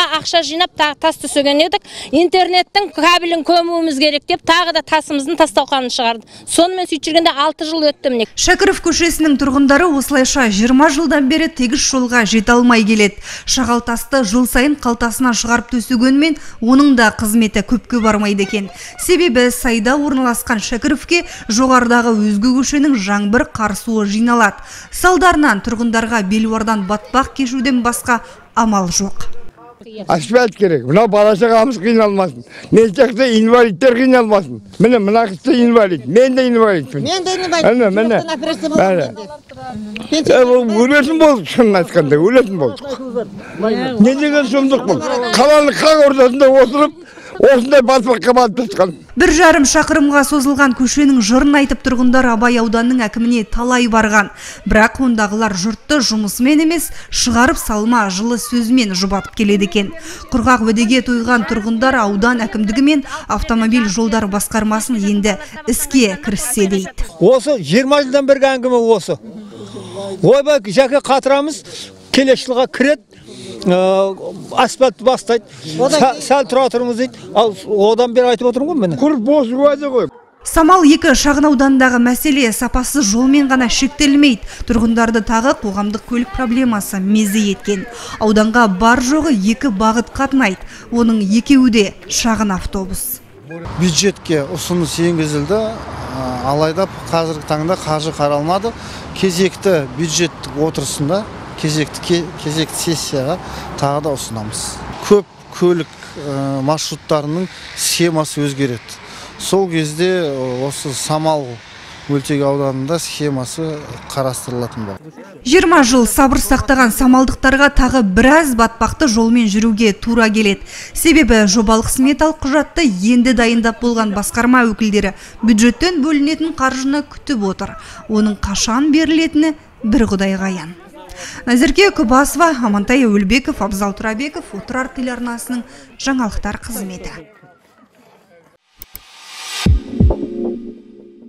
ақша жинап тас төсеген едік. Интернеттің кабелін көмуіміз керек деп тағы да тасымыздың тастауқанын шығарды. Сонымен сөйтіп жүргенде 6 жыл өтті міне. Шәкіров көшесінің тұрғындары осылайша 20 жылдан бері тегіс жолға жете алмай келеді. Шағал тасты жыл сайын қалтасына шығарып төсегенмен, оның да қызметі көпке бармайды екен. Себебі сайда орналасқан Шәкіровке жоғарыдағы өзге көшенің жаңбыр қар суы жиналады. Салдарынан тұрғындарға белуардан батпақ кешуден басқа амал жоқ. Асфальт керек. Мына бала-шағамыз қиналмасын. Мен сияқты инвалидтер қиналмасын. Мына қысты инвалид. Мен де инвалидпін. Мен де инвалид. Өлетін болдық, шынын айтқанда, өлетін болдық. Не деген сұмдық бұл? Қаланың қақ ортасында отырып, осындай батпаққа батып жатқан. 1,5 шақырымға созылған көшенің жырын айтып тұрғындар Абай ауданының әкіміне талай барған. Бірақ ондағылар жұртты жұмысымен емес, шығарып салма жылы сөзмен жұбатып келеді екен. Құрғақ уәдеге тойған тұрғындар аудан әкімдігі мен автомобиль жолдар басқармасын енді іске кіріссе дейді. Осы 20 жылдан бергі әңгіме осы. Ойбай, жәке қатырамыз, келесі жылға кіреді. Асфальтты бастайды, сәл тұра тұрыңыз дейді, ал одан бері айтып отырмын ғой мені. Құр бос уәде ғой. Самал 2 шағын аудандағы мәселе сапасыз жолмен ғана шектелмейді. Тұрғындарды тағы қоғамдық көлік проблемасы мезі еткен. Ауданға бар жоғы 2 бағыт қатынайды. Оның 2-і де шағын автобус. Бюджетке ұсыныс енгізілді, алайда қазіргі таңда қаржы қаралмады. Кезекті бюджет отырысында кезекті сессияға тағы да ұсынамыз. Көп көлік маршруттарының схемасы өзгереді. Сол кезде осы Самал мөлтек ауданында схемасы қарастырылатын болды. 20 жыл сабыр сақтаған самалдықтарға тағы біраз батпақты жолмен жүруге тура келеді. Себебі жобалық сметалық құжатты енді дайындап болған басқарма өкілдері бюджеттен бөлінетін қаржыны күтіп отыр. Оның қашан берілетіні бір құдайға аян. Назерке Күбасова, Амантай Өлбеков, Абзал Тұрабеков, Отырар телеарнасының жаңалықтар қызметі.